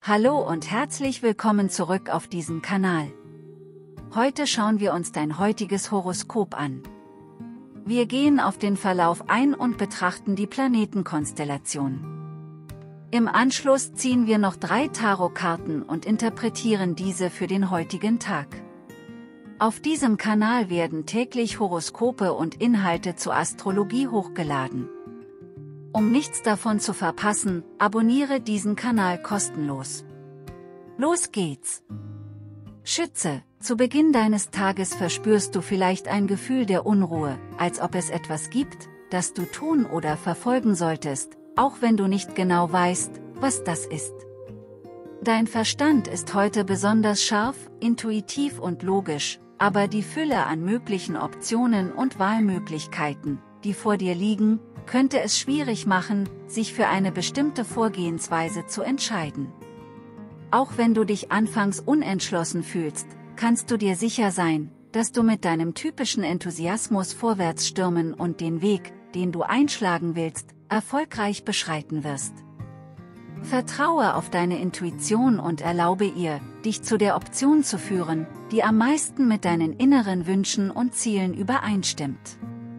Hallo und herzlich willkommen zurück auf diesem Kanal. Heute schauen wir uns dein heutiges Horoskop an. Wir gehen auf den Verlauf ein und betrachten die Planetenkonstellation. Im Anschluss ziehen wir noch 3 Tarotkarten und interpretieren diese für den heutigen Tag. Auf diesem Kanal werden täglich Horoskope und Inhalte zur Astrologie hochgeladen. Um nichts davon zu verpassen, abonniere diesen Kanal kostenlos. Los geht's! Schütze, zu Beginn deines Tages verspürst du vielleicht ein Gefühl der Unruhe, als ob es etwas gibt, das du tun oder verfolgen solltest, auch wenn du nicht genau weißt, was das ist. Dein Verstand ist heute besonders scharf, intuitiv und logisch, aber die Fülle an möglichen Optionen und Wahlmöglichkeiten, die vor dir liegen, könnte es schwierig machen, sich für eine bestimmte Vorgehensweise zu entscheiden. Auch wenn du dich anfangs unentschlossen fühlst, kannst du dir sicher sein, dass du mit deinem typischen Enthusiasmus vorwärts stürmen und den Weg, den du einschlagen willst, erfolgreich beschreiten wirst. Vertraue auf deine Intuition und erlaube ihr, dich zu der Option zu führen, die am meisten mit deinen inneren Wünschen und Zielen übereinstimmt.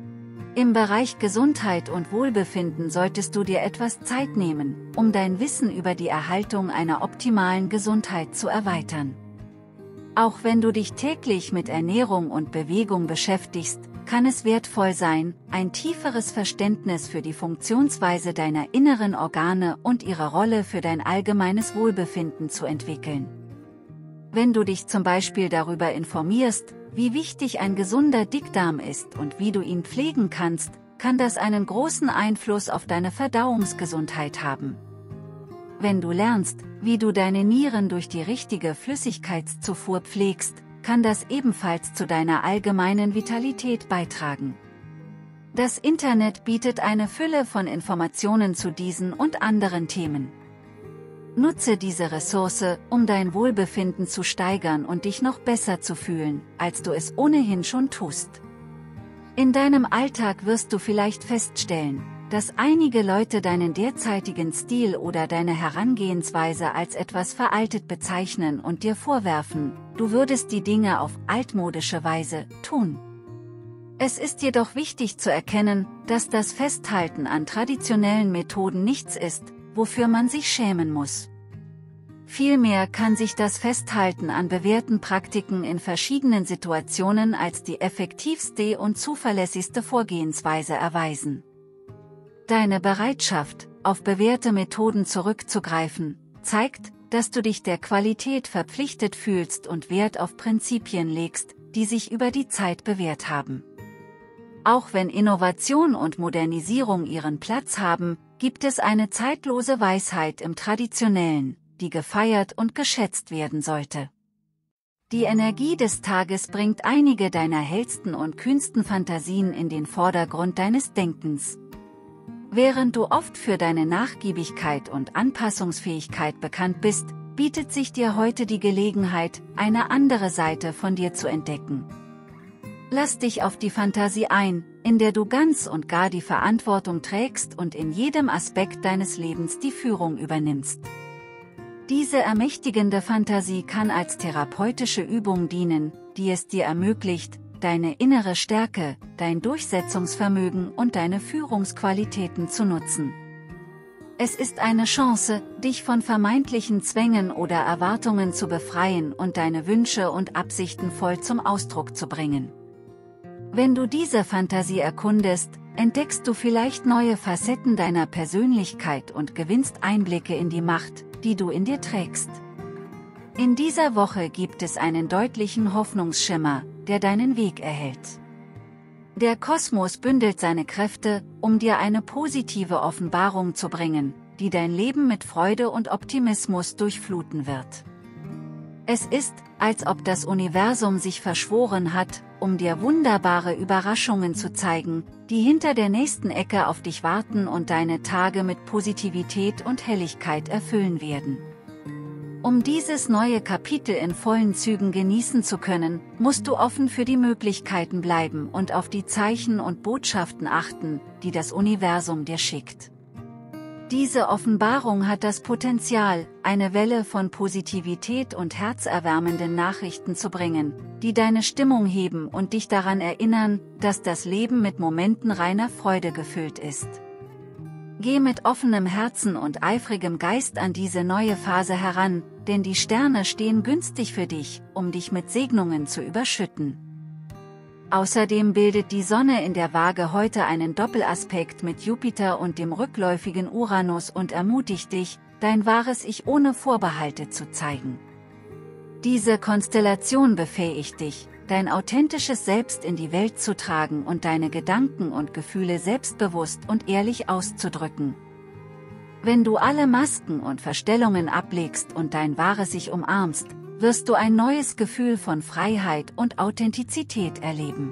Im Bereich Gesundheit und Wohlbefinden solltest du dir etwas Zeit nehmen, um dein Wissen über die Erhaltung einer optimalen Gesundheit zu erweitern. Auch wenn du dich täglich mit Ernährung und Bewegung beschäftigst, kann es wertvoll sein, ein tieferes Verständnis für die Funktionsweise deiner inneren Organe und ihre Rolle für dein allgemeines Wohlbefinden zu entwickeln. Wenn du dich zum Beispiel darüber informierst, wie wichtig ein gesunder Dickdarm ist und wie du ihn pflegen kannst, kann das einen großen Einfluss auf deine Verdauungsgesundheit haben. Wenn du lernst, wie du deine Nieren durch die richtige Flüssigkeitszufuhr pflegst, kann das ebenfalls zu deiner allgemeinen Vitalität beitragen. Das Internet bietet eine Fülle von Informationen zu diesen und anderen Themen. Nutze diese Ressource, um dein Wohlbefinden zu steigern und dich noch besser zu fühlen, als du es ohnehin schon tust. In deinem Alltag wirst du vielleicht feststellen, dass einige Leute deinen derzeitigen Stil oder deine Herangehensweise als etwas veraltet bezeichnen und dir vorwerfen, du würdest die Dinge auf altmodische Weise tun. Es ist jedoch wichtig zu erkennen, dass das Festhalten an traditionellen Methoden nichts ist, wofür man sich schämen muss. Vielmehr kann sich das Festhalten an bewährten Praktiken in verschiedenen Situationen als die effektivste und zuverlässigste Vorgehensweise erweisen. Deine Bereitschaft, auf bewährte Methoden zurückzugreifen, zeigt, dass du dich der Qualität verpflichtet fühlst und Wert auf Prinzipien legst, die sich über die Zeit bewährt haben. Auch wenn Innovation und Modernisierung ihren Platz haben, gibt es eine zeitlose Weisheit im Traditionellen, die gefeiert und geschätzt werden sollte. Die Energie des Tages bringt einige deiner hellsten und kühnsten Fantasien in den Vordergrund deines Denkens. Während du oft für deine Nachgiebigkeit und Anpassungsfähigkeit bekannt bist, bietet sich dir heute die Gelegenheit, eine andere Seite von dir zu entdecken. Lass dich auf die Fantasie ein, in der du ganz und gar die Verantwortung trägst und in jedem Aspekt deines Lebens die Führung übernimmst. Diese ermächtigende Fantasie kann als therapeutische Übung dienen, die es dir ermöglicht, deine innere Stärke, dein Durchsetzungsvermögen und deine Führungsqualitäten zu nutzen. Es ist eine Chance, dich von vermeintlichen Zwängen oder Erwartungen zu befreien und deine Wünsche und Absichten voll zum Ausdruck zu bringen. Wenn du diese Fantasie erkundest, entdeckst du vielleicht neue Facetten deiner Persönlichkeit und gewinnst Einblicke in die Macht, die du in dir trägst. In dieser Woche gibt es einen deutlichen Hoffnungsschimmer, der deinen Weg erhält. Der Kosmos bündelt seine Kräfte, um dir eine positive Offenbarung zu bringen, die dein Leben mit Freude und Optimismus durchfluten wird. Es ist, als ob das Universum sich verschworen hat, um dir wunderbare Überraschungen zu zeigen, die hinter der nächsten Ecke auf dich warten und deine Tage mit Positivität und Helligkeit erfüllen werden. Um dieses neue Kapitel in vollen Zügen genießen zu können, musst du offen für die Möglichkeiten bleiben und auf die Zeichen und Botschaften achten, die das Universum dir schickt. Diese Offenbarung hat das Potenzial, eine Welle von Positivität und herzerwärmenden Nachrichten zu bringen, die deine Stimmung heben und dich daran erinnern, dass das Leben mit Momenten reiner Freude gefüllt ist. Geh mit offenem Herzen und eifrigem Geist an diese neue Phase heran, denn die Sterne stehen günstig für dich, um dich mit Segnungen zu überschütten. Außerdem bildet die Sonne in der Waage heute einen Doppelaspekt mit Jupiter und dem rückläufigen Uranus und ermutigt dich, dein wahres Ich ohne Vorbehalte zu zeigen. Diese Konstellation befähigt dich, dein authentisches Selbst in die Welt zu tragen und deine Gedanken und Gefühle selbstbewusst und ehrlich auszudrücken. Wenn du alle Masken und Verstellungen ablegst und dein wahres Ich umarmst, wirst du ein neues Gefühl von Freiheit und Authentizität erleben.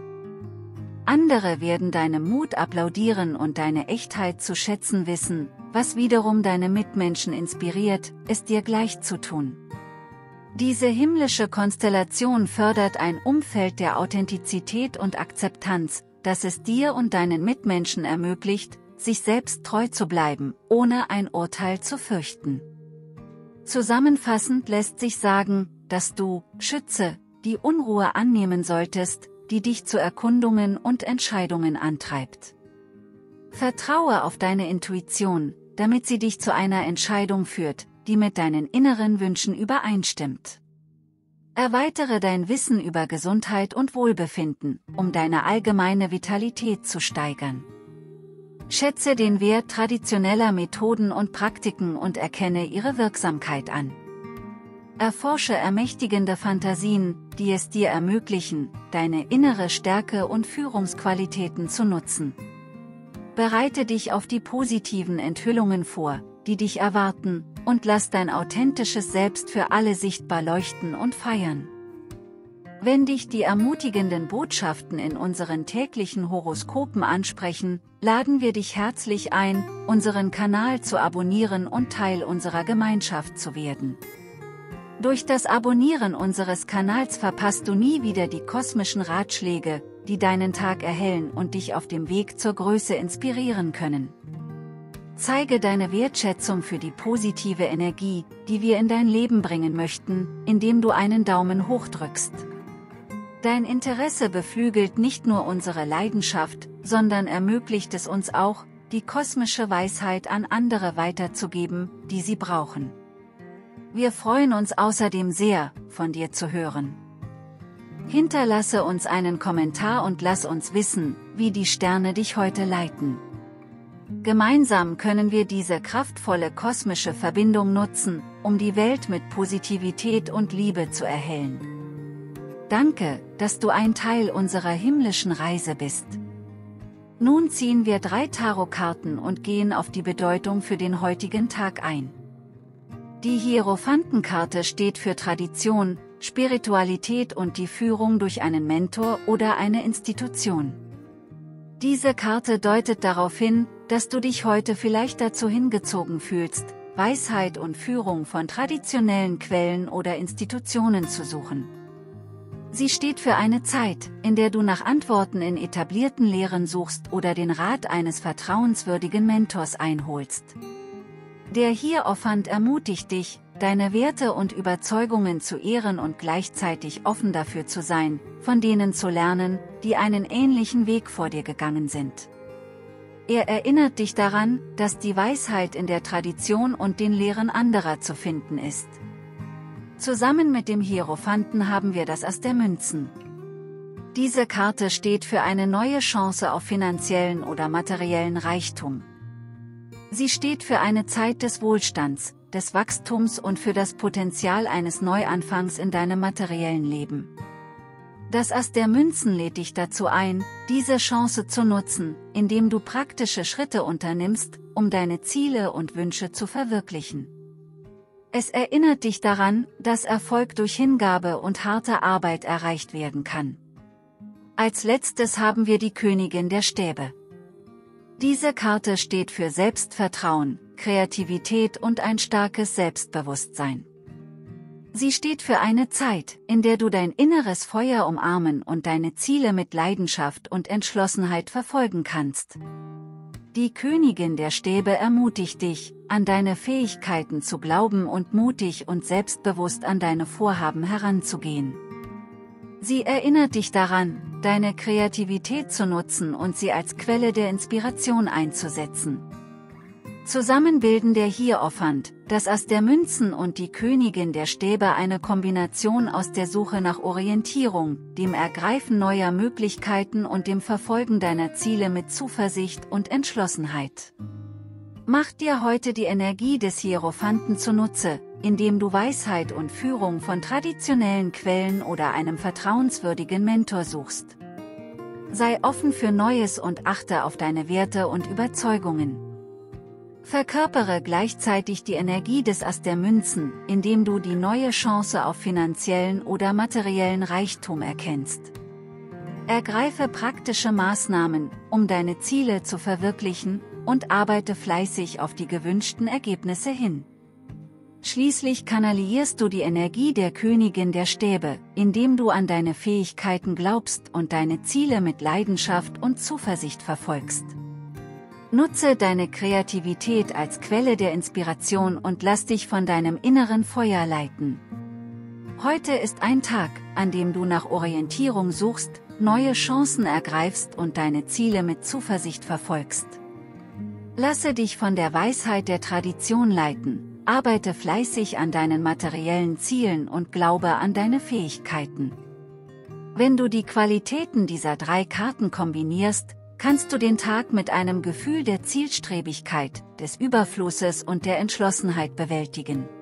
Andere werden deinem Mut applaudieren und deine Echtheit zu schätzen wissen, was wiederum deine Mitmenschen inspiriert, es dir gleich zu tun. Diese himmlische Konstellation fördert ein Umfeld der Authentizität und Akzeptanz, das es dir und deinen Mitmenschen ermöglicht, sich selbst treu zu bleiben, ohne ein Urteil zu fürchten. Zusammenfassend lässt sich sagen, dass du, Schütze, die Unruhe annehmen solltest, die dich zu Erkundungen und Entscheidungen antreibt. Vertraue auf deine Intuition, damit sie dich zu einer Entscheidung führt, die mit deinen inneren Wünschen übereinstimmt. Erweitere dein Wissen über Gesundheit und Wohlbefinden, um deine allgemeine Vitalität zu steigern. Schätze den Wert traditioneller Methoden und Praktiken und erkenne ihre Wirksamkeit an. Erforsche ermächtigende Fantasien, die es dir ermöglichen, deine innere Stärke und Führungsqualitäten zu nutzen. Bereite dich auf die positiven Enthüllungen vor, die dich erwarten, und lass dein authentisches Selbst für alle sichtbar leuchten und feiern. Wenn dich die ermutigenden Botschaften in unseren täglichen Horoskopen ansprechen, laden wir dich herzlich ein, unseren Kanal zu abonnieren und Teil unserer Gemeinschaft zu werden. Durch das Abonnieren unseres Kanals verpasst du nie wieder die kosmischen Ratschläge, die deinen Tag erhellen und dich auf dem Weg zur Größe inspirieren können. Zeige deine Wertschätzung für die positive Energie, die wir in dein Leben bringen möchten, indem du einen Daumen hoch drückst. Dein Interesse beflügelt nicht nur unsere Leidenschaft, sondern ermöglicht es uns auch, die kosmische Weisheit an andere weiterzugeben, die sie brauchen. Wir freuen uns außerdem sehr, von dir zu hören. Hinterlasse uns einen Kommentar und lass uns wissen, wie die Sterne dich heute leiten. Gemeinsam können wir diese kraftvolle kosmische Verbindung nutzen, um die Welt mit Positivität und Liebe zu erhellen. Danke, dass du ein Teil unserer himmlischen Reise bist. Nun ziehen wir 3 Tarotkarten und gehen auf die Bedeutung für den heutigen Tag ein. Die Hierophantenkarte steht für Tradition, Spiritualität und die Führung durch einen Mentor oder eine Institution. Diese Karte deutet darauf hin, dass du dich heute vielleicht dazu hingezogen fühlst, Weisheit und Führung von traditionellen Quellen oder Institutionen zu suchen. Sie steht für eine Zeit, in der du nach Antworten in etablierten Lehren suchst oder den Rat eines vertrauenswürdigen Mentors einholst. Der Hierophant ermutigt dich, deine Werte und Überzeugungen zu ehren und gleichzeitig offen dafür zu sein, von denen zu lernen, die einen ähnlichen Weg vor dir gegangen sind. Er erinnert dich daran, dass die Weisheit in der Tradition und den Lehren anderer zu finden ist. Zusammen mit dem Hierophanten haben wir das Ass der Münzen. Diese Karte steht für eine neue Chance auf finanziellen oder materiellen Reichtum. Sie steht für eine Zeit des Wohlstands, des Wachstums und für das Potenzial eines Neuanfangs in deinem materiellen Leben. Das Ass der Münzen lädt dich dazu ein, diese Chance zu nutzen, indem du praktische Schritte unternimmst, um deine Ziele und Wünsche zu verwirklichen. Es erinnert dich daran, dass Erfolg durch Hingabe und harte Arbeit erreicht werden kann. Als letztes haben wir die Königin der Stäbe. Diese Karte steht für Selbstvertrauen, Kreativität und ein starkes Selbstbewusstsein. Sie steht für eine Zeit, in der du dein inneres Feuer umarmen und deine Ziele mit Leidenschaft und Entschlossenheit verfolgen kannst. Die Königin der Stäbe ermutigt dich, an deine Fähigkeiten zu glauben und mutig und selbstbewusst an deine Vorhaben heranzugehen. Sie erinnert dich daran, deine Kreativität zu nutzen und sie als Quelle der Inspiration einzusetzen. Zusammen bilden der Hierophant, das Ass der Münzen und die Königin der Stäbe eine Kombination aus der Suche nach Orientierung, dem Ergreifen neuer Möglichkeiten und dem Verfolgen deiner Ziele mit Zuversicht und Entschlossenheit. Mach dir heute die Energie des Hierophanten zunutze, indem du Weisheit und Führung von traditionellen Quellen oder einem vertrauenswürdigen Mentor suchst. Sei offen für Neues und achte auf deine Werte und Überzeugungen. Verkörpere gleichzeitig die Energie des Ass der Münzen, indem du die neue Chance auf finanziellen oder materiellen Reichtum erkennst. Ergreife praktische Maßnahmen, um deine Ziele zu verwirklichen, und arbeite fleißig auf die gewünschten Ergebnisse hin. Schließlich kanalisierst du die Energie der Königin der Stäbe, indem du an deine Fähigkeiten glaubst und deine Ziele mit Leidenschaft und Zuversicht verfolgst. Nutze deine Kreativität als Quelle der Inspiration und lass dich von deinem inneren Feuer leiten. Heute ist ein Tag, an dem du nach Orientierung suchst, neue Chancen ergreifst und deine Ziele mit Zuversicht verfolgst. Lasse dich von der Weisheit der Tradition leiten, arbeite fleißig an deinen materiellen Zielen und glaube an deine Fähigkeiten. Wenn du die Qualitäten dieser 3 Karten kombinierst, kannst du den Tag mit einem Gefühl der Zielstrebigkeit, des Überflusses und der Entschlossenheit bewältigen.